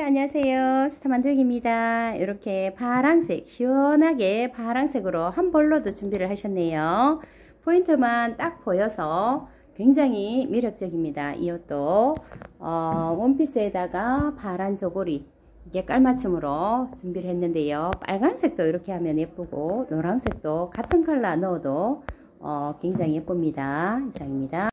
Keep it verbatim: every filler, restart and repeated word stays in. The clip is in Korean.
안녕하세요. 스타 만들기입니다. 이렇게 파란색, 시원하게 파란색으로 한 벌로도 준비를 하셨네요. 포인트만 딱 보여서 굉장히 매력적입니다. 이 옷도 어, 원피스에다가 파란 저고리 이게 깔맞춤으로 준비를 했는데요. 빨간색도 이렇게 하면 예쁘고 노란색도 같은 컬러 넣어도 어, 굉장히 예쁩니다. 이상입니다.